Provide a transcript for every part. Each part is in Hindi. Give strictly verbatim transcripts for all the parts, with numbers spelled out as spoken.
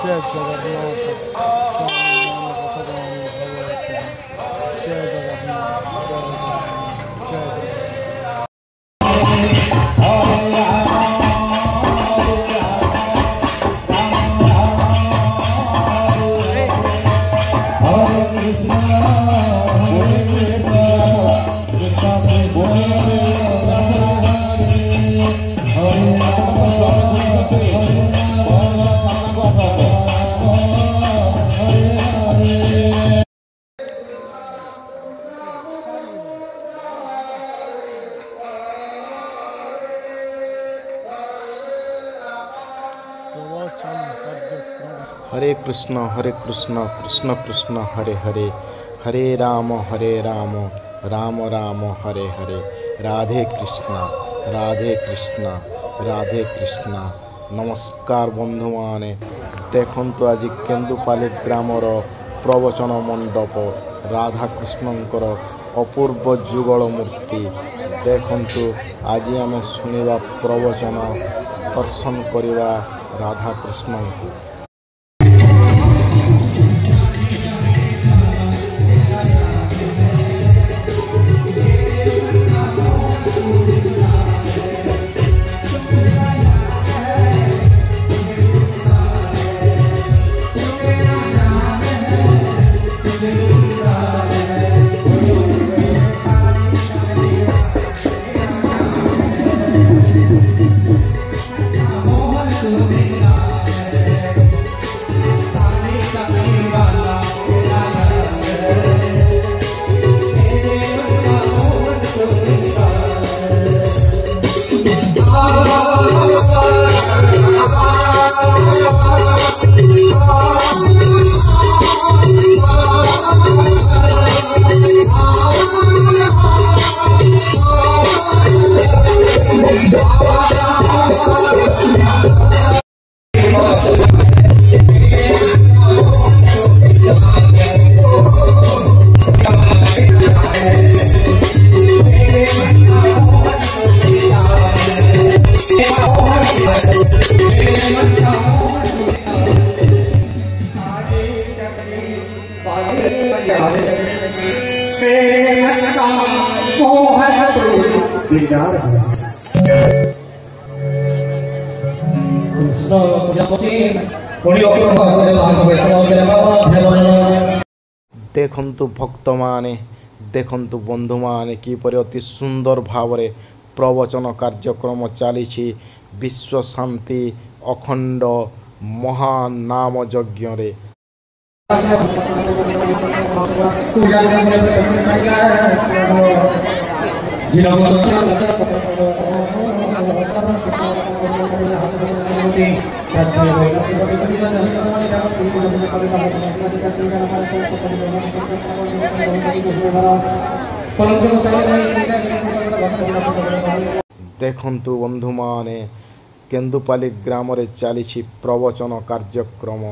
जय जगन्नाथ स्वामी भगवान भगवती जय जगन्नाथ जय जगन्नाथ जय जगन्नाथ। हरे कृष्ण हरे कृष्ण कृष्ण कृष्ण हरे हरे हरे राम हरे राम राम राम हरे हरे राधे कृष्ण राधे कृष्ण राधे कृष्ण। नमस्कार बंधु माने देखंतु आज केन्दुपाली ग्रामर प्रवचन मंडप राधा कृष्णंकर अपूर्व जुगल मूर्ति देखंतु आज आम शुणा प्रवचन दर्शन करवा राधा कृष्ण को। देखंतु भक्त माने देखंतु बंधु माने किपरि अति सुंदर भाव रे प्रवचन कार्यक्रम चली विश्व शांति अखंड महान नाम यज्ञ रे। देखंतु बंधु माने केन्दुपाली ग्राम रे चली प्रवचन कार्यक्रम।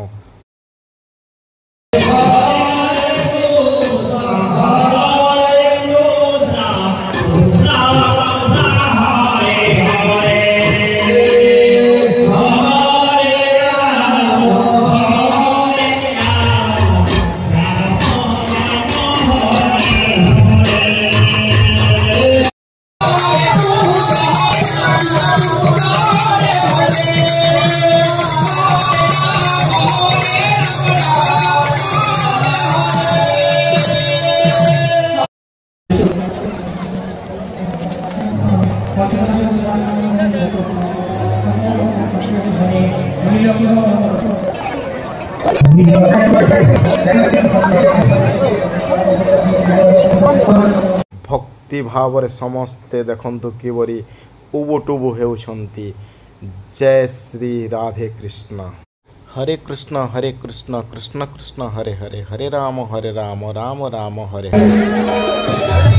भक्ति भाव रे समस्ते देखंतु किबरी उबुटुबु हेउछंती। जय श्री राधे कृष्ण। हरे कृष्ण हरे कृष्ण कृष्ण कृष्ण हरे हरे हरे राम हरे राम राम राम हरे हरे।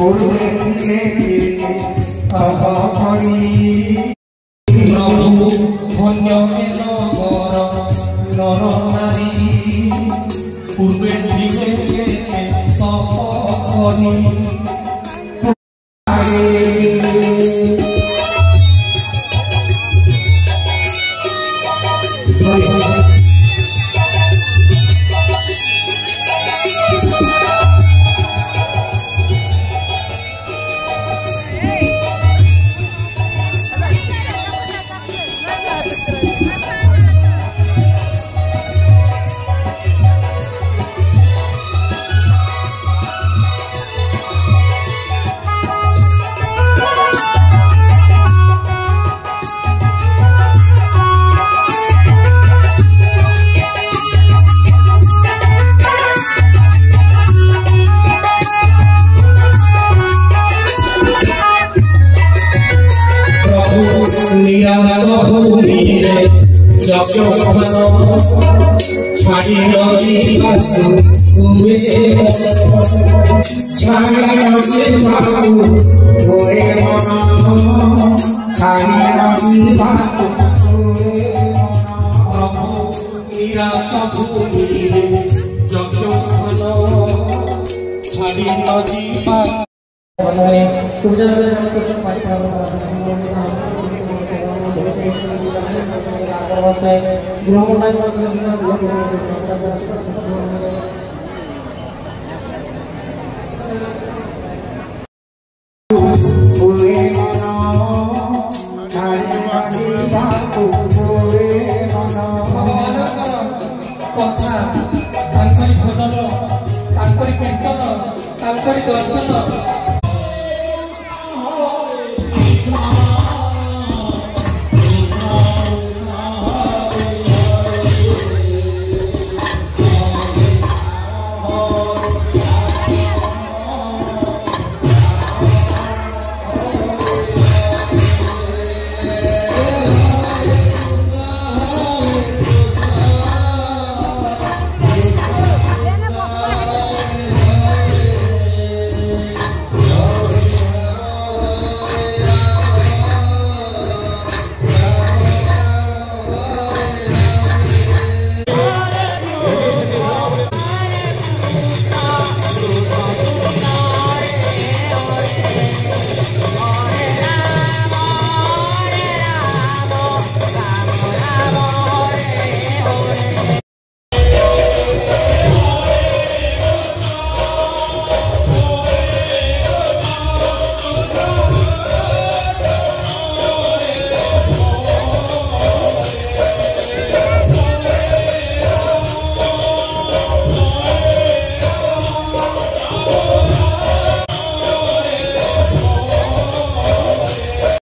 पूर्वे प्रभु धन्य नर नारी पूर्वे दिवे सपरी छाड़ी